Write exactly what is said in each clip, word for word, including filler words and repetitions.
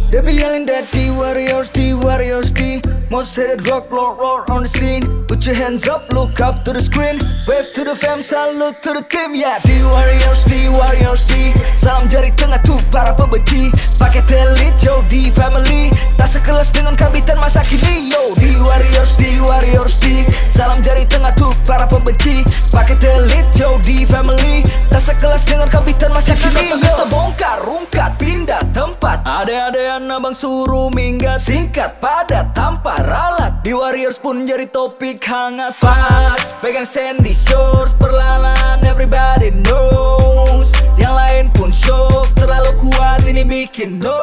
They be yelling that the warriors, the warriors, the most hated rock lord, lord on the scene. Put your hands up, look up to the screen. Wave to the fam, salute to the team. Yeah, the warriors, the warriors, the salam jari tengah tuh para pembenci. Pakai telit, yo, di family. Tak sekelas dengan kabitan masa kini. Yo, the warriors, the warriors, the salam jari tengah tuh para pembenci. Pakai telit, yo, di family. Tak sekelas dengan kabitan masa kini. Yo, kita bongkar, rungkat, pindah tempat. Ade-adean abang suruh minggat, singkat, padat, tanpa ralat. Di warriors pun jadi topik hangat. Pas, pegang Sandy Shores, perlahan everybody knows. Yang lain pun shock, terlalu kuat ini bikin no.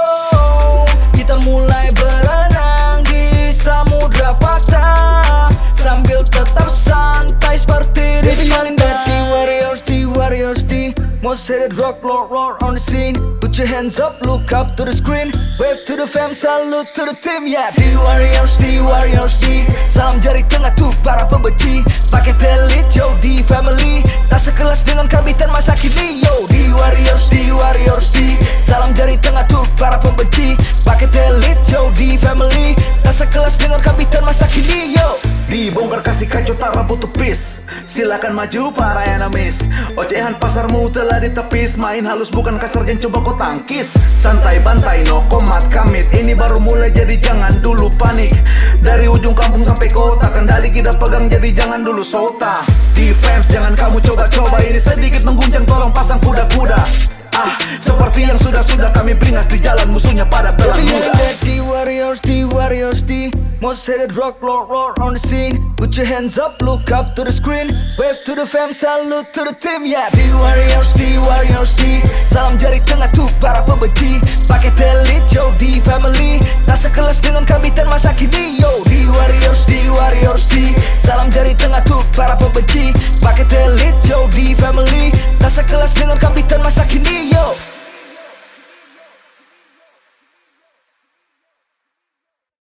Kita mulai berenang di samudra fakta, sambil tetap santai seperti di Bingkaling. The warriors, the warriors, the most hated rock lord, lord on the scene. Put your hands up, look up to the screen. Wave to the fam, salute to the team. Yeah, the warriors, the warriors, the salam jari tengah tuh para pembenci. Pakai telit, yo, di family. Tak sekelas dengan kabitan masa kini. Yo, the warriors, the warriors, the salam jari tengah tuh para pembenci. Pakai telit, yo, di family. Tak sekelas dengan kabitan masa kini. Yo, dibongkar kasih kacau tak rambut tepis. Silakan maju para enemies. Ocehan pasarmu telah ditepis. Main halus bukan kasar, jangan coba kau tangkis. Santai bantai no komat kamit. Ini baru mulai jadi jangan dulu panik. Dari ujung kampung sampai kota, kendali kita pegang jadi jangan dulu sota. Defense jangan kamu coba-coba. Ini sedikit mengguncang, tolong pasang kuda-kuda. Ah, seperti yang sudah-sudah kami beringas di jalan, musuhnya pada telah muda. The warriors, the warriors, the most hated rock lord, lord on the scene. Put your hands up, look up to the screen. Wave to the fam, salute to the team. Yeah, the warriors, the warriors, the salam jari tengah tuh para pembenci. Pakai telit, yo, di family. Tak sekelas dengan kabitan masa kini. Yo, the warriors, the warriors, the salam jari tengah tuh para pembenci. Pakai telit, yo, di family. Tak sekelas dengan kabitan masa kini.